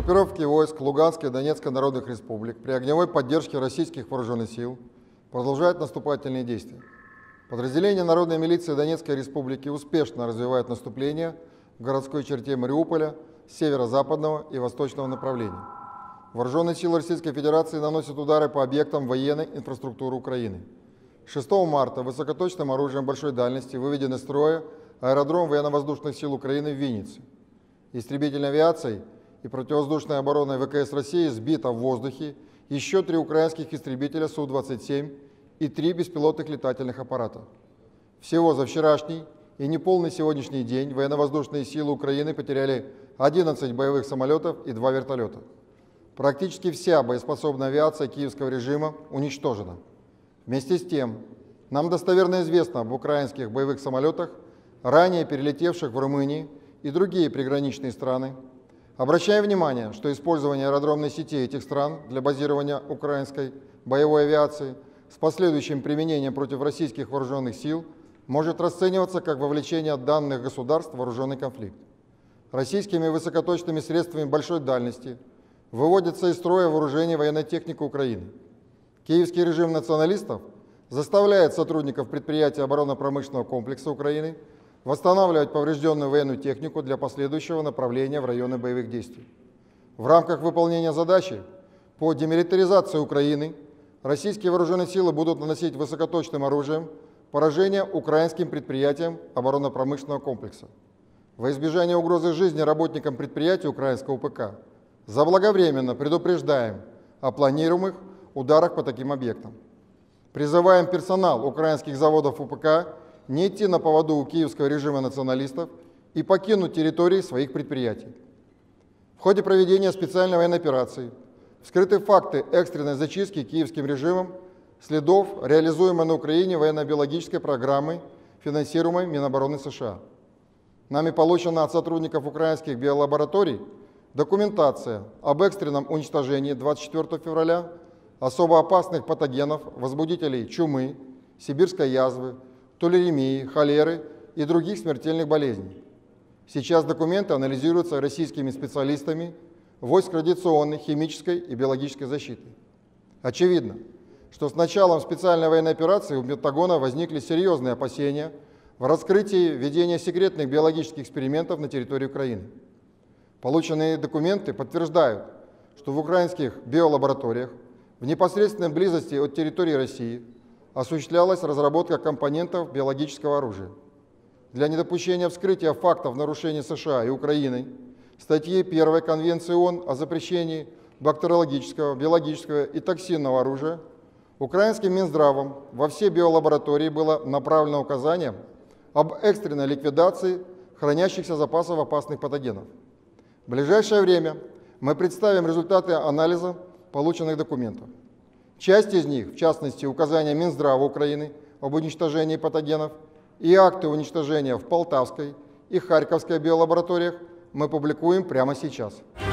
Группировки войск Луганской и Донецкой народных республик при огневой поддержке российских вооруженных сил продолжают наступательные действия. Подразделения Народной милиции Донецкой республики успешно развивают наступление в городской черте Мариуполя с северо-западного и восточного направлений. Вооруженные силы Российской Федерации наносят удары по объектам военной инфраструктуры Украины. 6 марта высокоточным оружием большой дальности выведен из строя аэродром военно-воздушных сил Украины в Виннице. Истребительной авиацией и противовоздушной обороной ВКС России сбито в воздухе еще 3 украинских истребителя Су-27 и 3 беспилотных летательных аппарата. Всего за вчерашний и неполный сегодняшний день военно-воздушные силы Украины потеряли 11 боевых самолетов и 2 вертолета. Практически вся боеспособная авиация киевского режима уничтожена. Вместе с тем, нам достоверно известно об украинских боевых самолетах, ранее перелетевших в Румынию и другие приграничные страны. Обращаем внимание, что использование аэродромной сети этих стран для базирования украинской боевой авиации с последующим применением против российских вооруженных сил может расцениваться как вовлечение данных государств в вооруженный конфликт. Российскими высокоточными средствами большой дальности выводится из строя вооружение военной техники Украины. Киевский режим националистов заставляет сотрудников предприятия оборонно-промышленного комплекса Украины восстанавливать поврежденную военную технику для последующего направления в районы боевых действий. В рамках выполнения задачи по демилитаризации Украины российские вооруженные силы будут наносить высокоточным оружием поражение украинским предприятиям оборонно-промышленного комплекса. Во избежание угрозы жизни работникам предприятий украинского УПК заблаговременно предупреждаем о планируемых ударах по таким объектам. Призываем персонал украинских заводов УПК не идти на поводу у киевского режима националистов и покинуть территории своих предприятий. В ходе проведения специальной военной операции вскрыты факты экстренной зачистки киевским режимом следов реализуемой на Украине военно-биологической программы, финансируемой Минобороны США. Нами получена от сотрудников украинских биолабораторий документация об экстренном уничтожении 24 февраля особо опасных патогенов, возбудителей чумы, сибирской язвы, тулеремии, холеры и других смертельных болезней. Сейчас документы анализируются российскими специалистами войск радиационной, химической и биологической защиты. Очевидно, что с началом специальной военной операции у Пентагона возникли серьезные опасения в раскрытии ведения секретных биологических экспериментов на территории Украины. Полученные документы подтверждают, что в украинских биолабораториях в непосредственной близости от территории России осуществлялась разработка компонентов биологического оружия. Для недопущения вскрытия фактов нарушений США и Украины статьи 1 Конвенции ООН о запрещении бактериологического, биологического и токсинного оружия украинским Минздравом во все биолаборатории было направлено указание об экстренной ликвидации хранящихся запасов опасных патогенов. В ближайшее время мы представим результаты анализа полученных документов. Часть из них, в частности, указания Минздрава Украины об уничтожении патогенов и акты уничтожения в Полтавской и Харьковской биолабораториях, мы публикуем прямо сейчас.